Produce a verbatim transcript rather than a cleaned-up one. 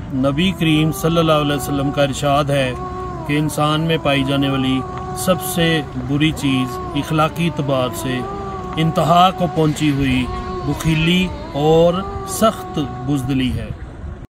नबी करीम सल्लल्लाहु अलैहि वसल्लम का इरशाद है कि इंसान में पाई जाने वाली सबसे बुरी चीज़ इखलाकी तबार से इंतहा को पहुंची हुई बुखीली और सख्त बुज़दिली है।